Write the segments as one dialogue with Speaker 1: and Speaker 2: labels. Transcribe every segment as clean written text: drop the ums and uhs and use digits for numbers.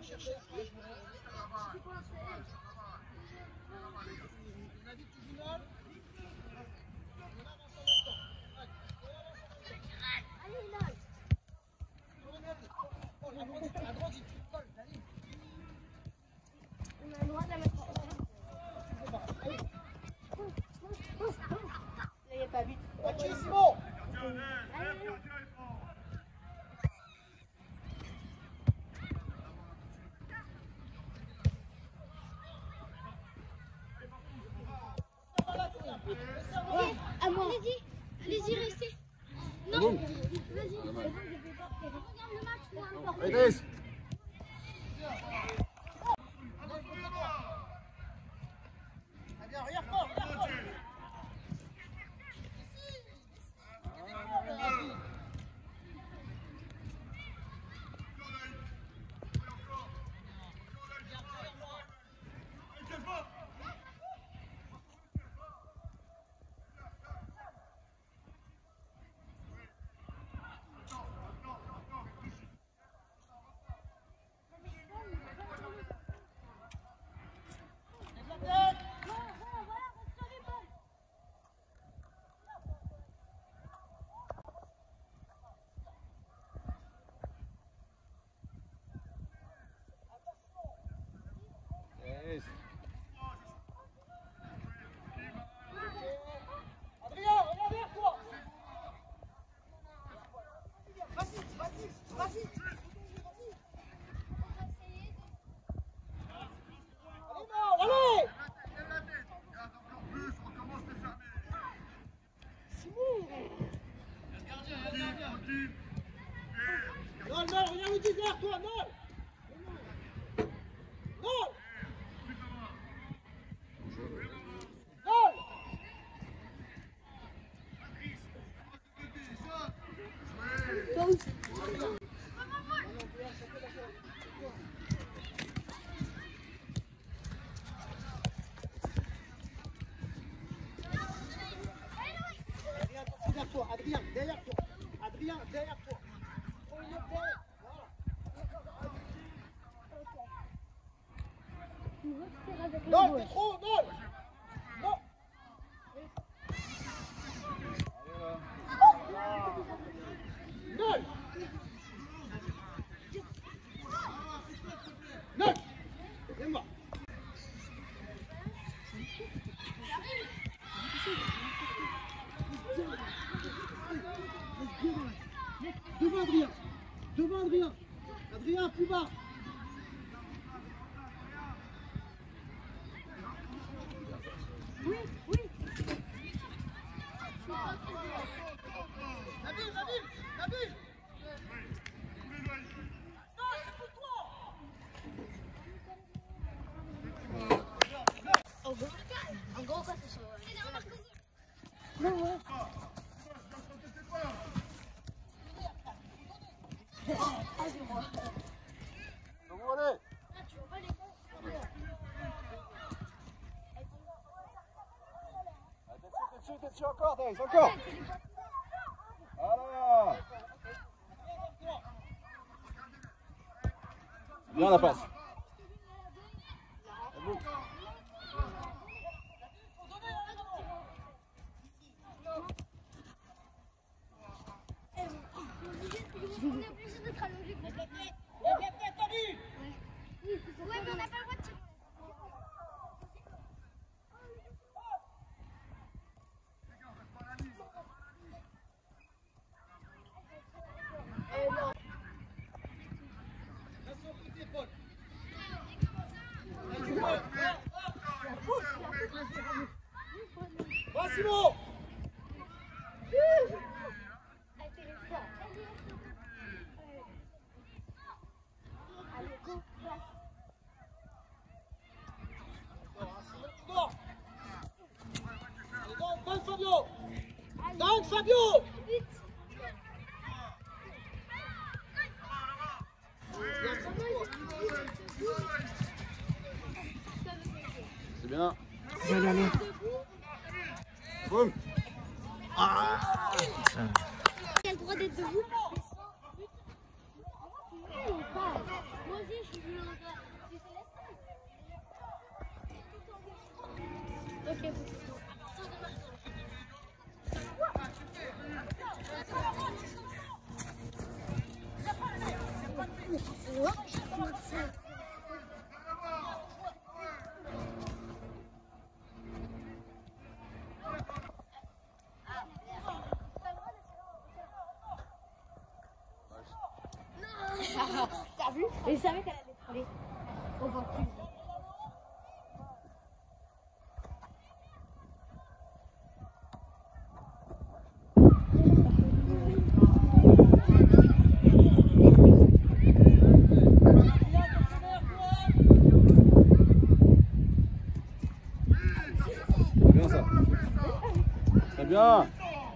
Speaker 1: Allez-y, restez. Non, vas-y. Regarde le match, c'est important.
Speaker 2: Allez,
Speaker 3: Adrien, derrière toi. Adrien, derrière toi. Non, t'es trop, non. Non. Non. Non. Viens-moi. Devant Adrien. Devant Adrien. Adrien, plus bas. Oui, oui. Nabil, Nabil, Nabil. Non, c'est pour toi.
Speaker 1: En gros, quoi, c'est ça.
Speaker 3: Non, ouais.
Speaker 2: allez. T'es dessus encore, Thais, encore. Voilà. Bien la passe.
Speaker 1: On est obligé d'être à logique. Ouais, mais on n'a pas le droit de tirer.
Speaker 3: Va Simon.
Speaker 1: Allez, go, passe.
Speaker 3: Donne Fabio. Donne Fabio.
Speaker 2: C'est bien.
Speaker 3: Allez, allez.
Speaker 2: Boum. Ah.
Speaker 1: Il a le droit d'être debout. Moi aussi, je suis venu T'as vu? Et je savais qu'elle allait aller. On va plus.
Speaker 2: Bien ça. Très bien.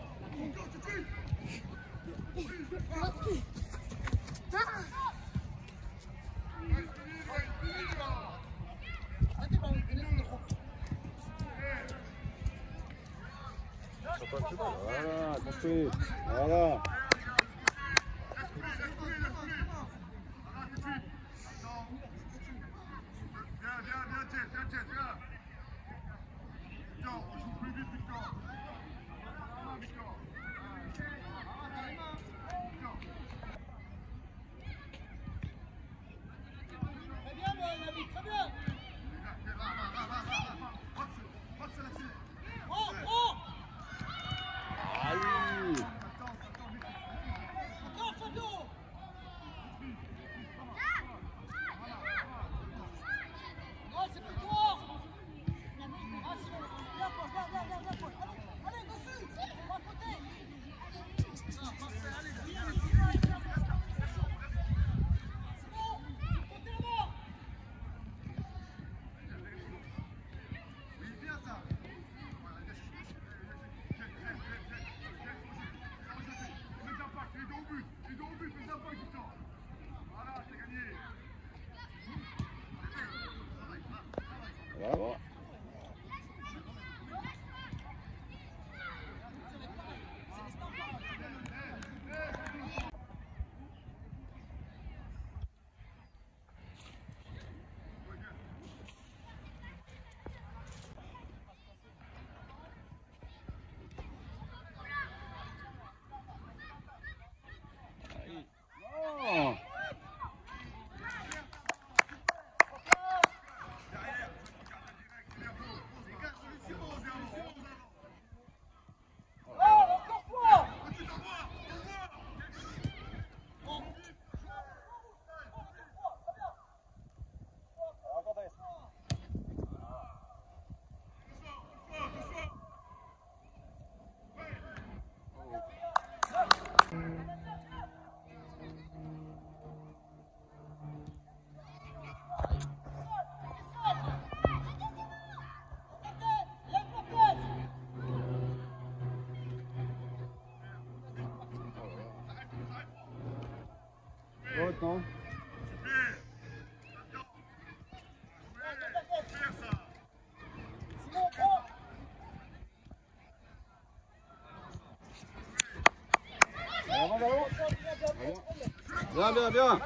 Speaker 2: Voilà, construit. Voilà. Aïe. Bravo. Non. Haute, non? Bien, bien, bien.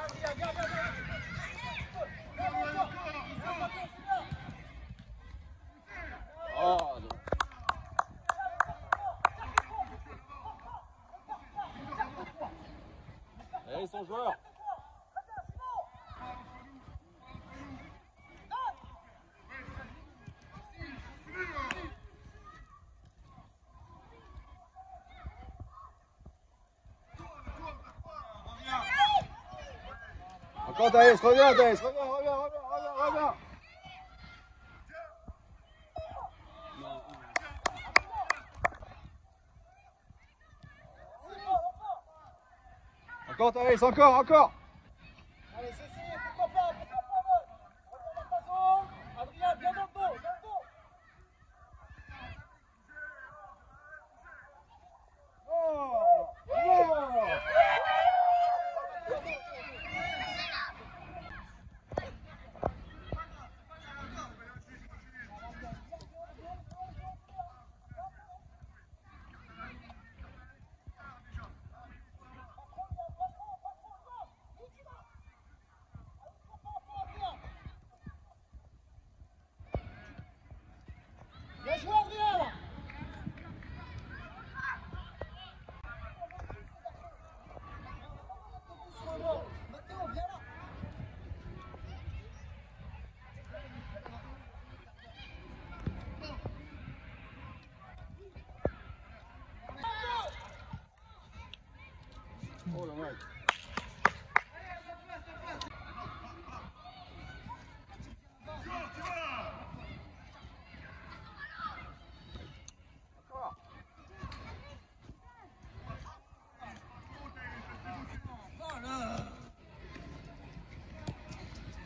Speaker 2: Oh, non. Et ils sont joueurs. Encore Thaïs, reviens Thaïs, reviens. Encore Thaïs, encore.
Speaker 3: Allez, c'est essayé, pourquoi pas, Reviens dans ta zone. Adrien, bien dans le dos,
Speaker 2: Oh, oh.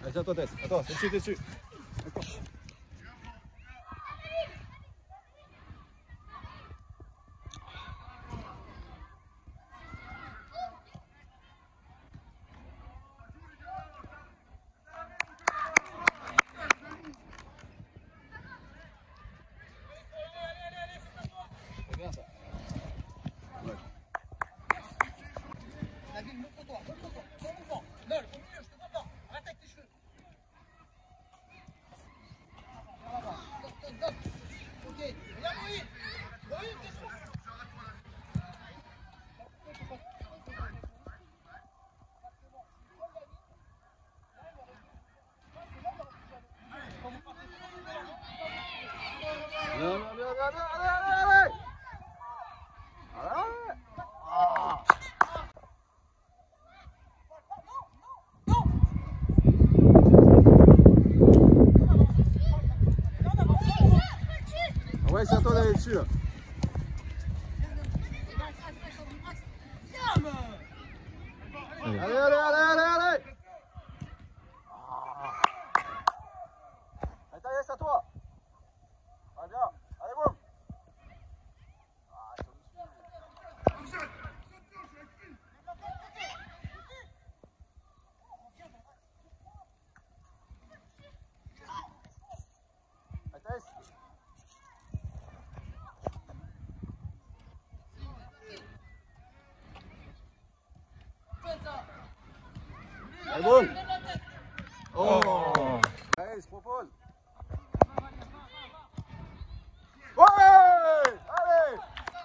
Speaker 2: Vas-y, à toi, Tess. Attends, t'es dessus, t'es dessus. D'accord. C'est bien ça. Ouais.
Speaker 3: David, montre-toi, montre-toi. Sans mouvement. Lol, au milieu, je te vois pas. Arrête avec tes cheveux. Stop, stop, stop. Ok, regarde Moïse. Moïse, tes cheveux.
Speaker 2: Bien, bien, bien, bien, bien, allez, allez, allez. Allez. Ah. Ah ouais, c'est à toi d'aller dessus là. Allez, allez, allez, allez, allez. Ah. Allez, allez, c'est à toi. Allez, bien. Allez, boum. Ah, allez, Thaïs. Allez, boum. Oh. Allez, il se propose. Ouais. Allez.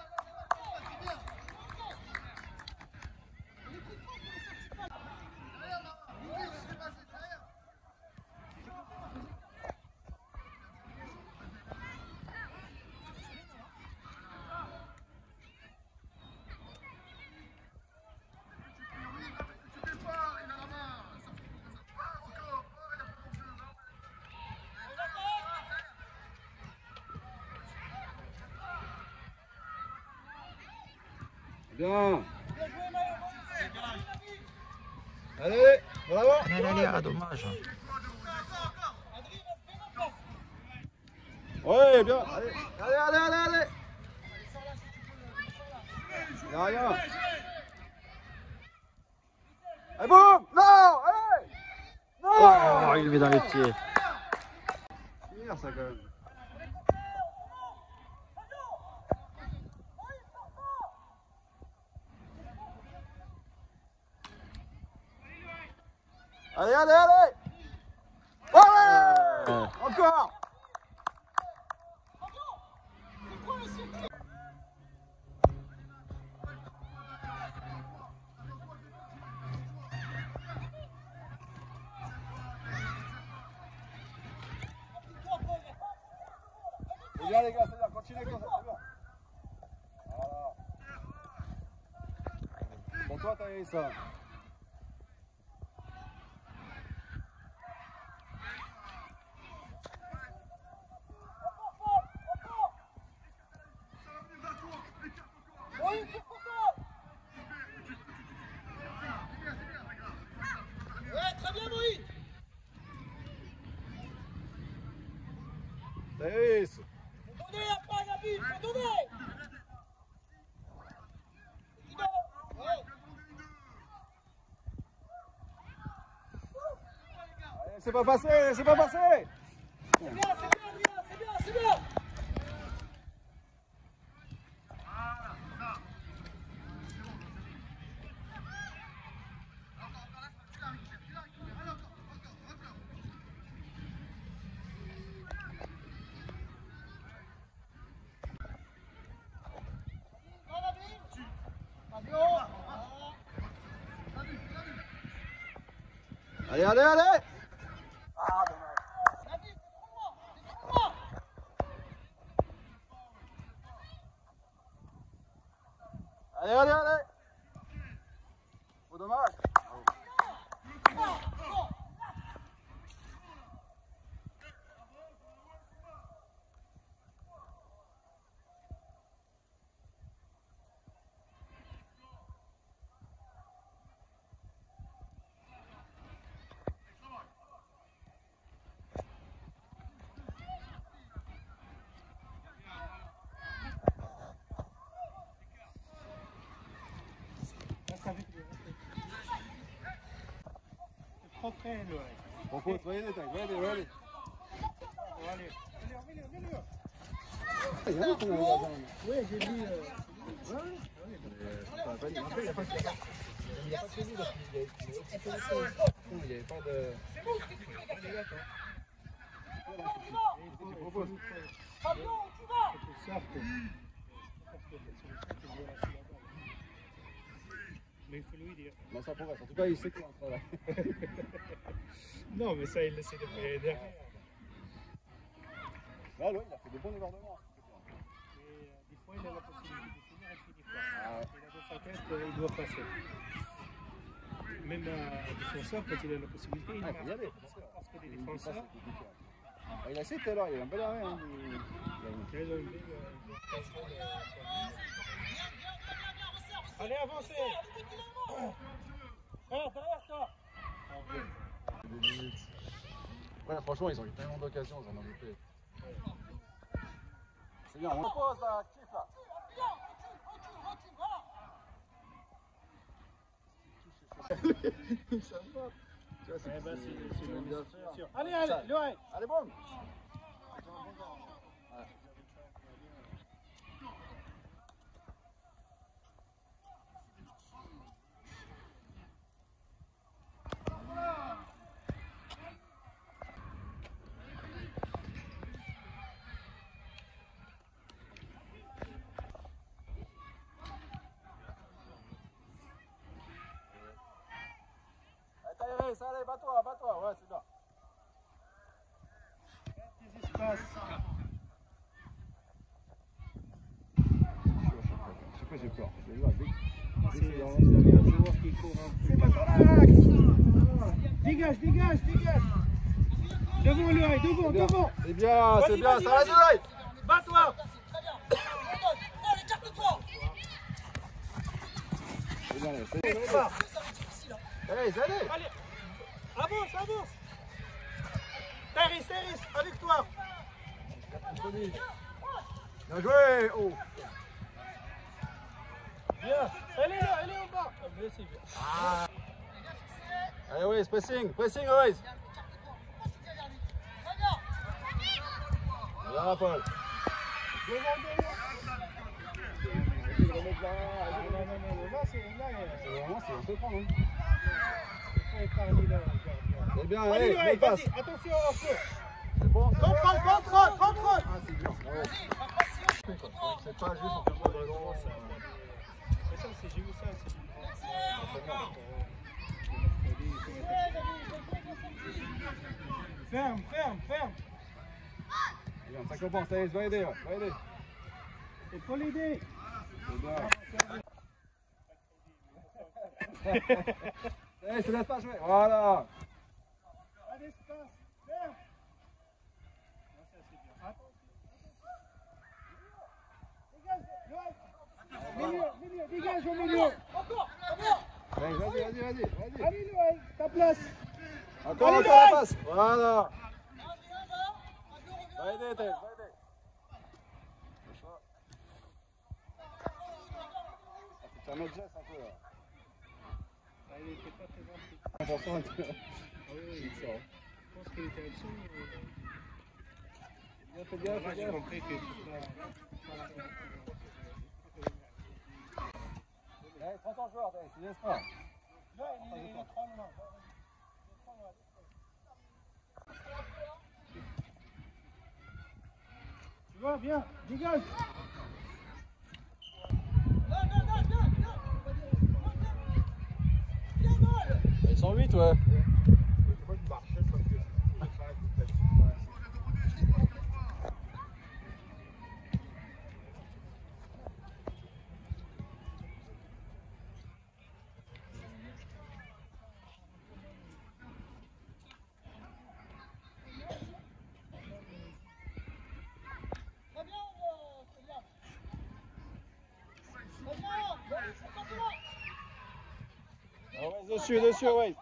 Speaker 2: Bien. Allez, bravo.
Speaker 4: Allez, allez, ah, dommage.
Speaker 2: Ouais, bien. Allez, allez, allez, allez, allez. Il y a rien. Allez, boum. Non, allez. Non.
Speaker 4: Oh, il le met dans les pieds.
Speaker 2: Finir ça quand même. Allez, allez, allez. Ouais. Encore. C'est bien les gars, c'est bien, continuez comme ça, c'est bien. Voilà. Bon toi t'as eu ça.
Speaker 3: Moïse, c'est pour toi. Ouais, très bien Moïse.
Speaker 2: Thaïs.
Speaker 3: Faut donner après David, faut donner. Ouais.
Speaker 2: Allez, c'est pas passé, c'est pas passé.
Speaker 3: C'est bien, Adrien, c'est bien, c'est bien.
Speaker 2: Allez, allez, allez. Ah, dommage. Allez, allez, allez. Oh, dommage.
Speaker 3: fait, là.
Speaker 2: Propose, va y aller, va y aller, va y aller.
Speaker 3: Allez, mets-le.
Speaker 2: Il y a un qu'on a regardé.
Speaker 3: Oui, j'ai dit.
Speaker 2: Il n'y a pas de prévu parce qu'il n'y avait pas de.
Speaker 3: C'est bon, tu proposes. Fabio, tu vas. Mais il faut lui dire.
Speaker 2: Non, ça progresse. En tout cas, il sait qu'il est en travail.
Speaker 3: Non, mais ça, il essaie de faire derrière.
Speaker 2: Là, il a fait des bons débordements.
Speaker 3: Mais des fois, il a la possibilité de finir et finit pas.
Speaker 2: Ah ouais.
Speaker 3: Il a dans sa tête, il doit passer. Même un défenseur, quand il a la possibilité, il
Speaker 2: Ah, il faut y aller.
Speaker 3: parce que les défenseurs.
Speaker 2: Il a essayé tout à l'heure, il a un bel arrêt. Hein,
Speaker 3: Allez, avancez. Alors, derrière toi.
Speaker 2: Ouais, franchement, ils ont eu tellement d'occasions, ils en ont loupé. C'est bien, on repose là, actif là. Ça va. Tu vois, c'est bien sûr.
Speaker 3: Allez, Loïc.
Speaker 2: Allez, bon. Allez, bats-toi, ouais, c'est bien.
Speaker 3: Des espaces.
Speaker 2: Je sais pas, j'ai peur. Je vais voir,
Speaker 3: C'est un joueur qui court un peu. C'est pas sur l'axe. Dégage. Devant Loïc, devant.
Speaker 2: C'est bien, ça va, Loïc.
Speaker 3: Bats-toi.
Speaker 2: C'est bien, c'est bien. Allez.
Speaker 3: Allez, avance. Teris, avec toi.
Speaker 2: Bien joué. Oh.
Speaker 3: Bien. Elle est en bas. C'est bien.
Speaker 2: Ah. Allez, oui, pressing, oui. Bien, Paul.
Speaker 3: Non,
Speaker 2: C'est un peu prendre.
Speaker 3: il faut épargner là.
Speaker 2: C'est bien,
Speaker 3: Allez,
Speaker 2: allez, passe.
Speaker 3: attention au feu.
Speaker 2: C'est bon.
Speaker 3: Contrôle.
Speaker 2: Ah, c'est bien. C'est pas juste en faisant de l'endroit.
Speaker 3: Mais ça, j'ai vu ça. Ferme.
Speaker 2: Bien, ça commence, allez, va aider.
Speaker 3: Il faut l'aider.
Speaker 2: C'est bien. Allez, se laisse pas jouer. Voilà.
Speaker 3: À l'espace. Ferme. Ça, c'est bien. Dégage, dégage au milieu.
Speaker 2: Allez, vas-y.
Speaker 3: Allez, Loïc, ta place.
Speaker 2: Encore
Speaker 3: Allez,
Speaker 2: la
Speaker 3: Loïc.
Speaker 2: passe. Voilà. Va aider, Thèse, va aider. C'est un autre geste un peu là.
Speaker 3: Il était pas très gentil.
Speaker 2: Important.
Speaker 3: Oui,
Speaker 2: Il sort.
Speaker 3: je pense qu'il était absent.
Speaker 2: Fais bien.
Speaker 3: Là, j'ai compris que
Speaker 2: Allez, 30 ans joueur, Thèse, il laisse pas.
Speaker 3: là, il est trop loin. Tu vois, viens, dégage.
Speaker 2: Ils sont 8, ouais. Dessus, ouais.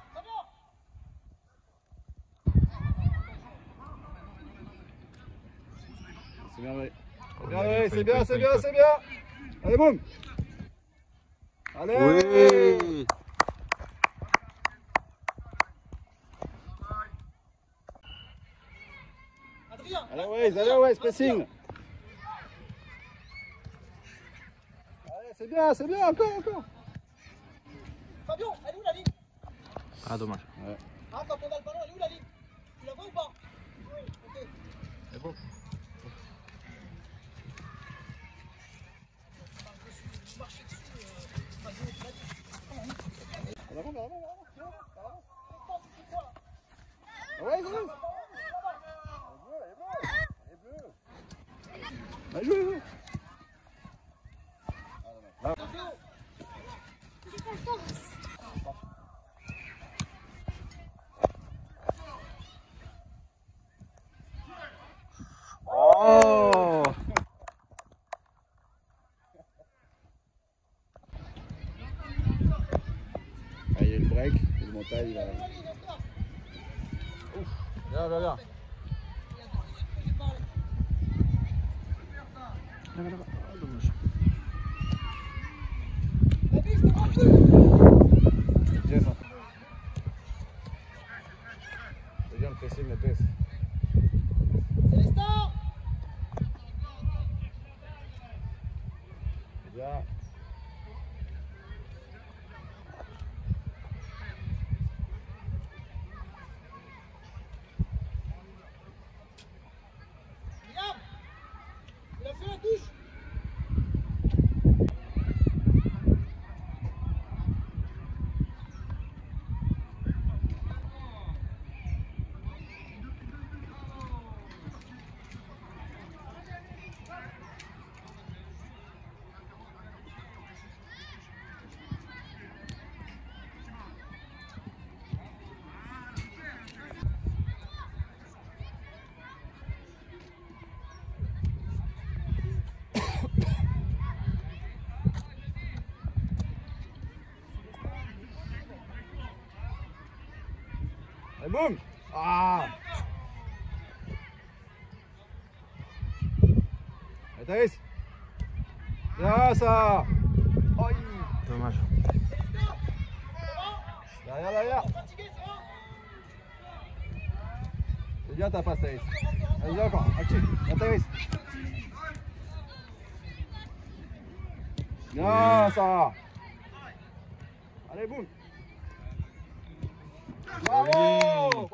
Speaker 2: C'est bien, ouais. C'est bien. Allez, boum. Allez.
Speaker 4: Oui.
Speaker 3: Adrien.
Speaker 2: Allez, ouais, pressing. Allez, c'est bien, encore.
Speaker 3: Fabio, elle est où la ligne?
Speaker 4: Ah, dommage.
Speaker 2: Ouais.
Speaker 3: Ah, quand on a le ballon, elle est où la ligne? Tu la vois ou pas? Ok.
Speaker 2: C'est bon.
Speaker 3: Marcher dessus, Fabio, tu l'as dit.
Speaker 2: En avant.
Speaker 3: Tristan, tu fais quoi là?
Speaker 2: Ouais,
Speaker 3: Elle est bleue.
Speaker 2: Bah, jouez.
Speaker 3: Fabio.
Speaker 4: Oh!
Speaker 2: Ah, il y a le break, et le mental, il va. Viens.
Speaker 4: Là-bas. Ah, dommage.
Speaker 2: Jess, hein. C'est bien le pressing, la Jess.
Speaker 3: Célestin.
Speaker 2: C'est bien.
Speaker 3: William, il a fait la touche.
Speaker 2: Et boum! Ah! Et Thaïs! Bien ça! Aïe!
Speaker 4: Dommage.
Speaker 2: Derrière!
Speaker 3: Fatigué, c'est bon.
Speaker 2: C'est bien ta passe, Thaïs. Vas-y encore, actif. Bien Thaïs. Bien ça! Allez, boum! Bravo!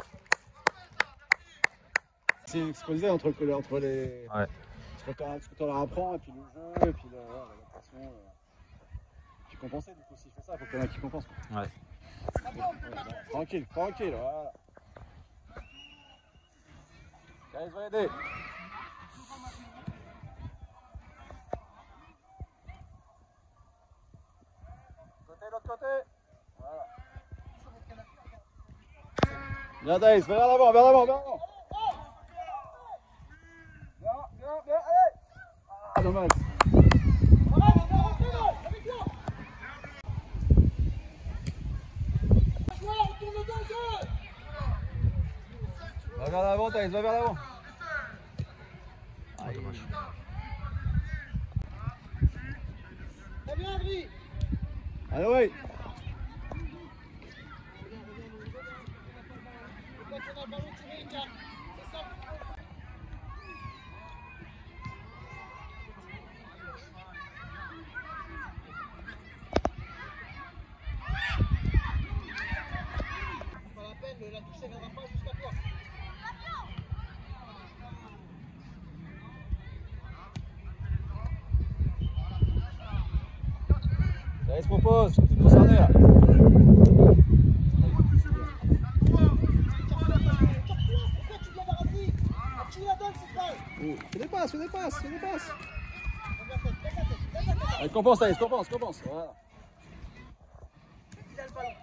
Speaker 2: C'est exposé entre les.
Speaker 4: Ouais.
Speaker 2: Ce que tu leur apprends, et puis le jeu, et puis l'adaptation. Puis compenser, du coup, s'il fait ça, il faut qu'il y en ait qui compensent.
Speaker 4: Ouais.
Speaker 2: Tranquille, voilà. Guys, va aider. L'autre côté. Voilà. Bien, Daïs, vers l'avant. Bien, allez. Ah, dommage. Va vers l'avant, Thaïs, va vers l'avant.
Speaker 4: Ah, dommage.
Speaker 3: Très bien, Adrien.
Speaker 2: Allez, oui.
Speaker 3: Quand on a le ballon, tu mets une carte. C'est ça. Pas la peine, la touche, elle ne viendra pas jusqu'à toi.
Speaker 2: Thaïs propose, t'es concerné là.
Speaker 3: Pourquoi tu dois avoir appris? Tu la donnes cette balle.
Speaker 2: Fais des passes.
Speaker 3: Lève la tête.
Speaker 2: Allez, compense, Thaïs, compense. Voilà.
Speaker 3: Il a le ballon.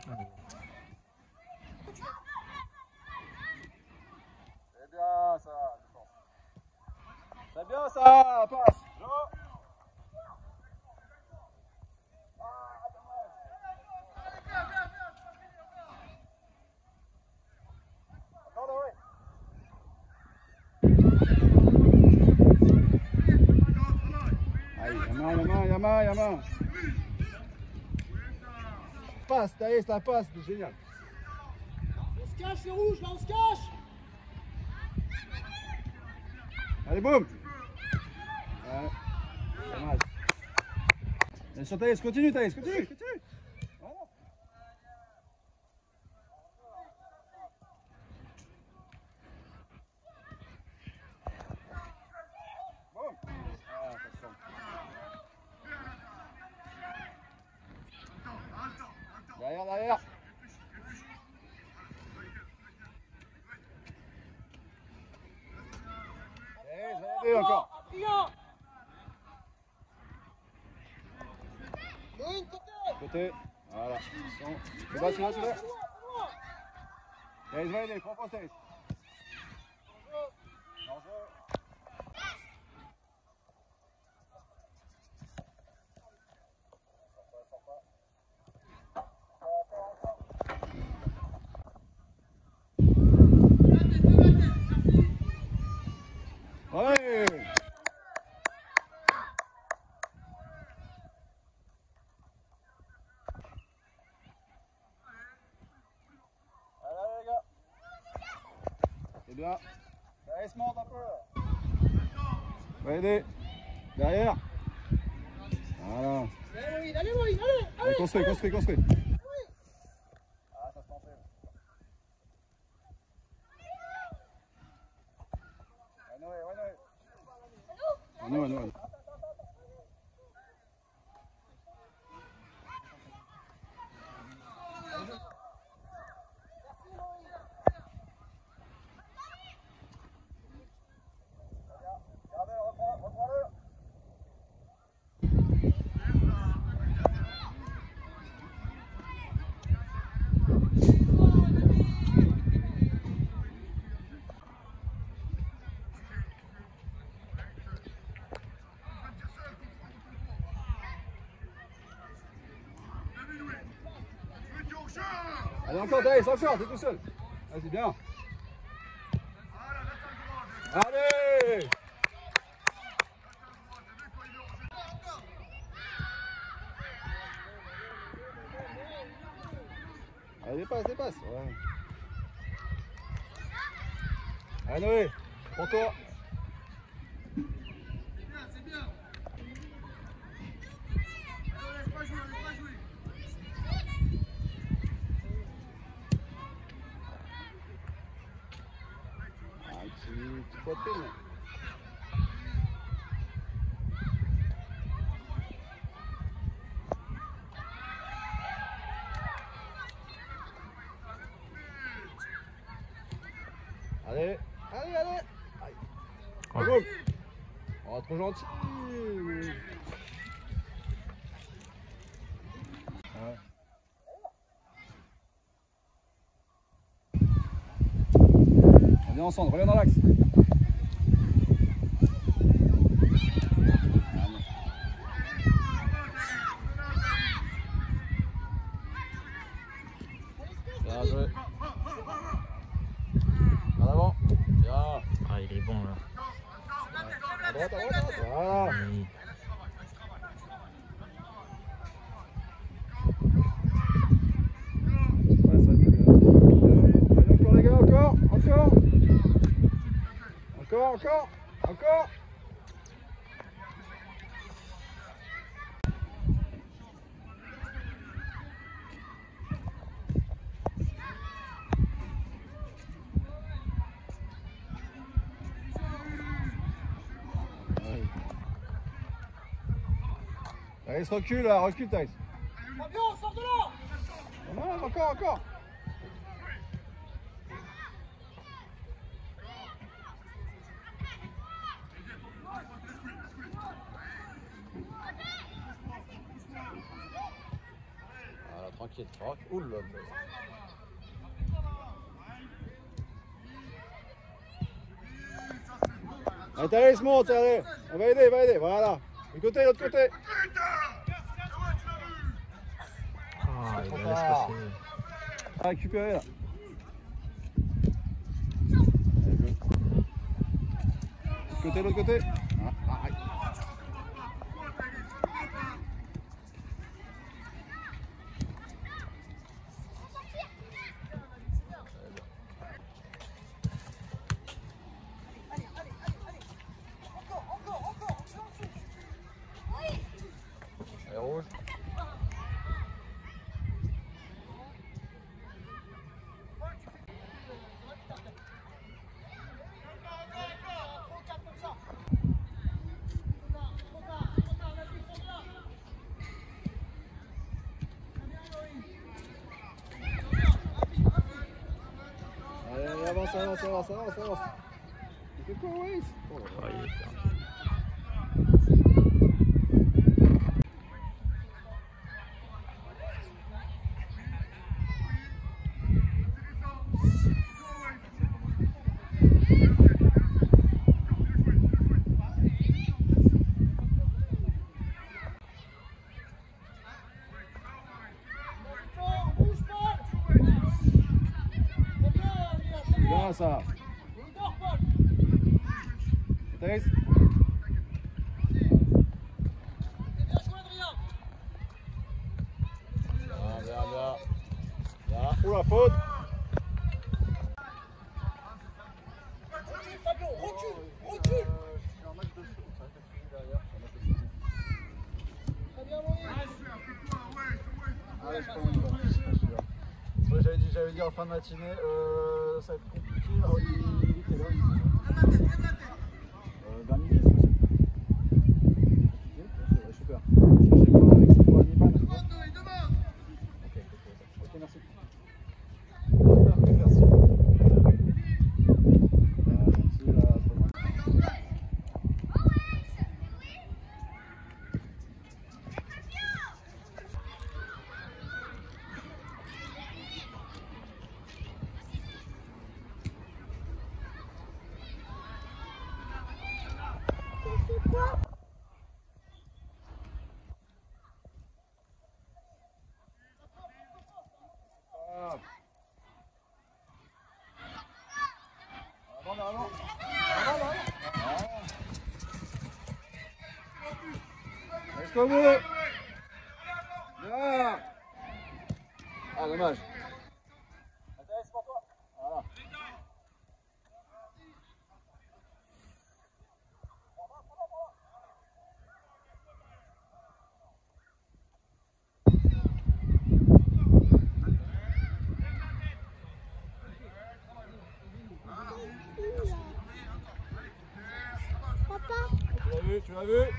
Speaker 2: C'est bien ça, défense. C'est bien ça, passe. Jo. Yama. Passe, Thaïs, la passe, c'est génial.
Speaker 3: On se cache, le rouge, là, on se cache.
Speaker 2: Allez, boum. Ouais. Dommage. Allez, sur Thaïs, continue Thaïs, continue. Voilà. Boum. Ah, ça se sent. Derrière. Et encore.
Speaker 3: Adrien. Moïne,
Speaker 2: Côté. Voilà. C'est bas, tu l'as. Thaïs, va aider, prends pas Thaïs. Ouais. Allez les gars. C'est bien. Allez, se monte un peu. Va aider. Derrière. Voilà.
Speaker 3: Allez, Moïne, allez.
Speaker 2: Construis. Ah, ça se tentait. Ouais, Noé. Gardez, reprends-le. Allez, encore, Thaïs, encore, t'es tout seul. Allez, c'est bien. Allez! Allez, dépasse. Ouais. Allez, Noé, prends-toi.
Speaker 3: C'est bien. Laisse pas jouer.
Speaker 2: Tu poitrine. Allez.
Speaker 4: Ouais.
Speaker 2: Go. Oh, trop gentil. Ouais. On vient ensemble, reviens dans l'axe. Bien joué. En avant. Bien.
Speaker 4: Ah, il est bon là.
Speaker 2: À droite. Voilà.
Speaker 4: Oui.
Speaker 2: Ouais, ça va être bien. Allez, encore les gars, encore. Allez, se recule là, Thaïs.
Speaker 3: Fabien, sors de là.
Speaker 2: Non, encore. Voilà, tranquille. Ouh là là. Allez, Thaïs, monte, allez. On va aider, voilà. L'autre côté.
Speaker 4: Ah, il va laisser passer.
Speaker 2: À récupérer là. L'autre côté. avance, avance, avance, avance, avance. Il fait quoi, Waze? Oh,
Speaker 4: Ah, il est bien.
Speaker 2: Bien ça. Thaïs. Bien. Bien. Oula, faute.
Speaker 3: Recule.
Speaker 2: Allez, je prends une bonne. Ouais, j'avais dit en fin de matinée, ça va être compliqué. Alors, il est quelle heure? 20 minutes. Ok, super. Je cherchais quoi avec toi, Nibal? Ok, merci. Merci. Merci, là, Thomas. Avant. Jusqu'au bout. Bien. Ah, dommage. Attends, c'est pour toi. Voilà.
Speaker 1: Papa.
Speaker 2: Tu l'as vu?